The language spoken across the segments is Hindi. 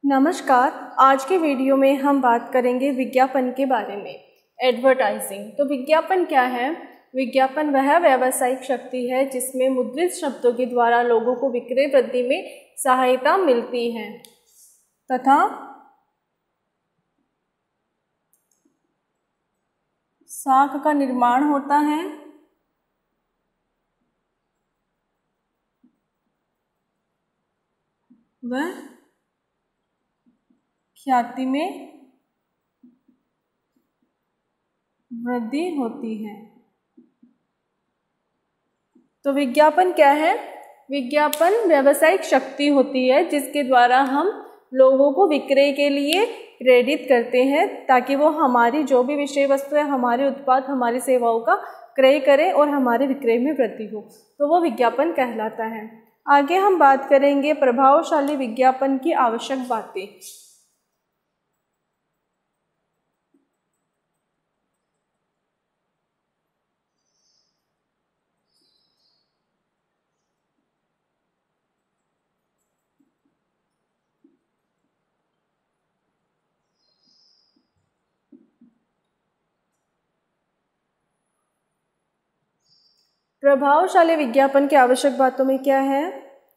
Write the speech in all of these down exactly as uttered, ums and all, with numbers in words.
नमस्कार। आज के वीडियो में हम बात करेंगे विज्ञापन के बारे में। एडवर्टाइजिंग। तो विज्ञापन क्या है? विज्ञापन वह व्यावसायिक शक्ति है जिसमें मुद्रित शब्दों के द्वारा लोगों को विक्रय वृद्धि में सहायता मिलती है तथा साख का निर्माण होता है वह ख्याति में वृद्धि होती है। तो विज्ञापन क्या है? विज्ञापन व्यावसायिक शक्ति होती है जिसके द्वारा हम लोगों को विक्रय के लिए प्रेरित करते हैं ताकि वो हमारी जो भी विषय वस्तु है, हमारे उत्पाद, हमारी सेवाओं का क्रय करें और हमारे विक्रय में वृद्धि हो, तो वो विज्ञापन कहलाता है। आगे हम बात करेंगे प्रभावशाली विज्ञापन की आवश्यक बातें। प्रभावशाली विज्ञापन की आवश्यक बातों में क्या है?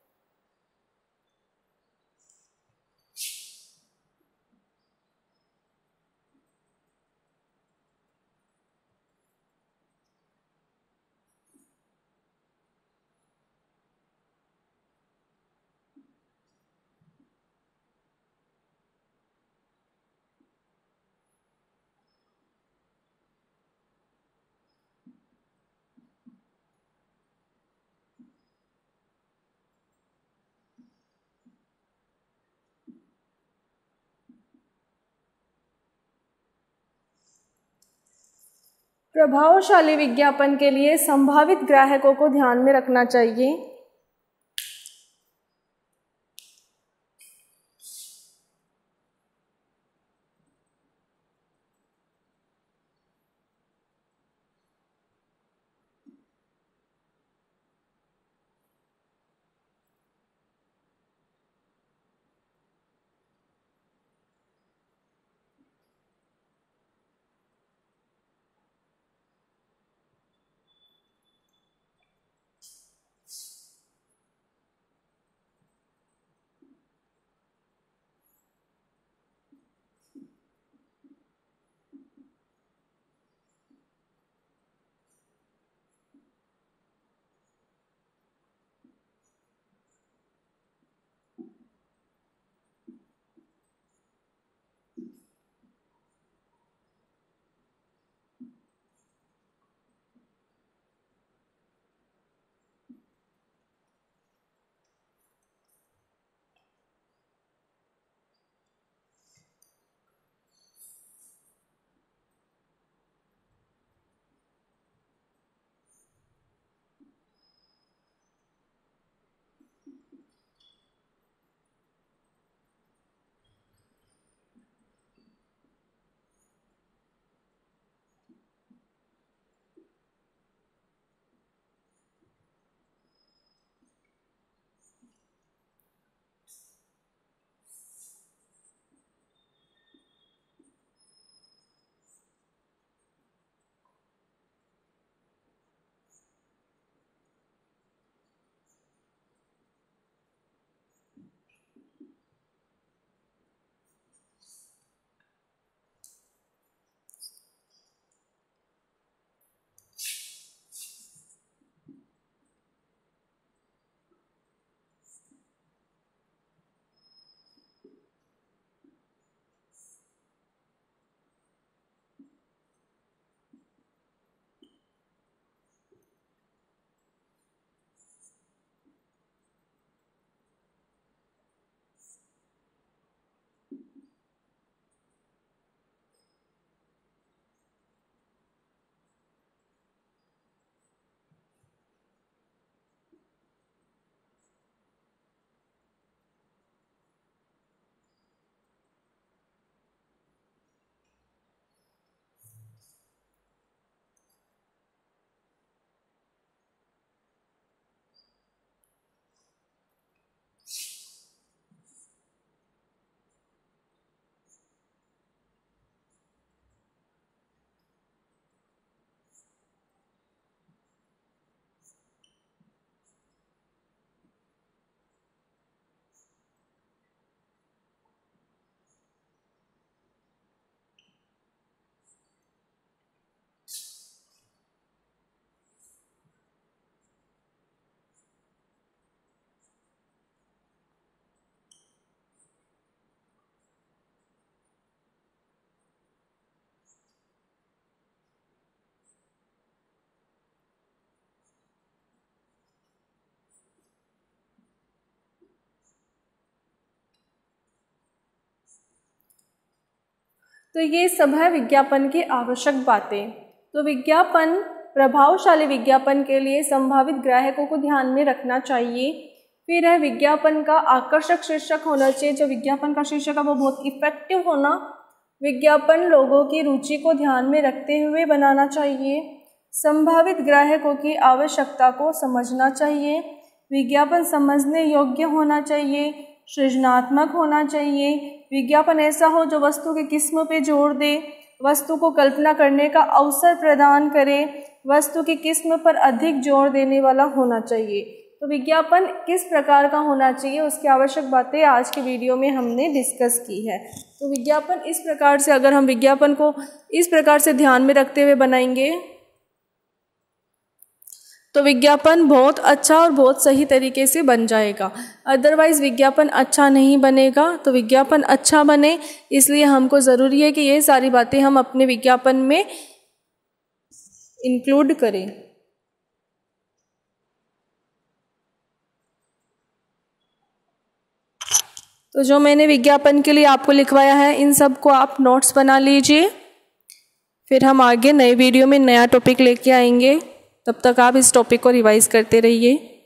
प्रभावशाली विज्ञापन के लिए संभावित ग्राहकों को ध्यान में रखना चाहिए। तो ये सब है विज्ञापन की आवश्यक बातें। तो विज्ञापन, प्रभावशाली विज्ञापन के लिए संभावित ग्राहकों को ध्यान में रखना चाहिए। फिर है विज्ञापन का आकर्षक शीर्षक होना चाहिए। जो विज्ञापन का शीर्षक है वो बहुत इफेक्टिव होना। विज्ञापन लोगों की रुचि को ध्यान में रखते हुए बनाना चाहिए। संभावित ग्राहकों की आवश्यकता को समझना चाहिए। विज्ञापन समझने योग्य होना चाहिए, सृजनात्मक होना चाहिए। विज्ञापन ऐसा हो जो वस्तु की किस्म पे जोर दे, वस्तु को कल्पना करने का अवसर प्रदान करे, वस्तु की किस्म पर अधिक जोर देने वाला होना चाहिए। तो विज्ञापन किस प्रकार का होना चाहिए, उसकी आवश्यक बातें आज के वीडियो में हमने डिस्कस की है। तो विज्ञापन इस प्रकार से, अगर हम विज्ञापन को इस प्रकार से ध्यान में रखते हुए बनाएंगे तो विज्ञापन बहुत अच्छा और बहुत सही तरीके से बन जाएगा। अदरवाइज़ विज्ञापन अच्छा नहीं बनेगा। तो विज्ञापन अच्छा बने, इसलिए हमको ज़रूरी है कि ये सारी बातें हम अपने विज्ञापन में इंक्लूड करें। तो जो मैंने विज्ञापन के लिए आपको लिखवाया है, इन सब को आप नोट्स बना लीजिए। फिर हम आगे नए वीडियो में नया टॉपिक लेके आएंगे। तब तक आप इस टॉपिक को रिवाइज करते रहिए।